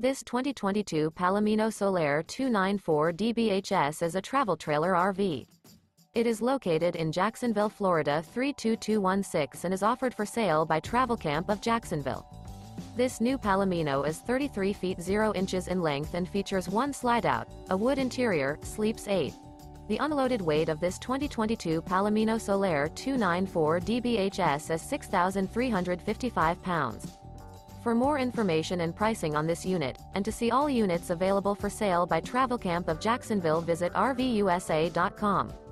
This 2022 Palomino Solaire 294 DBHS is a travel trailer RV. It is located in Jacksonville, Florida 32216 and is offered for sale by Travelcamp of Jacksonville. This new Palomino is 33 feet 0 inches in length and features one slide-out, a wood interior, sleeps 8. The unloaded weight of this 2022 Palomino Solaire 294 DBHS is 6,355 pounds. For more information and pricing on this unit, and to see all units available for sale by Travelcamp of Jacksonville, visit RVUSA.com.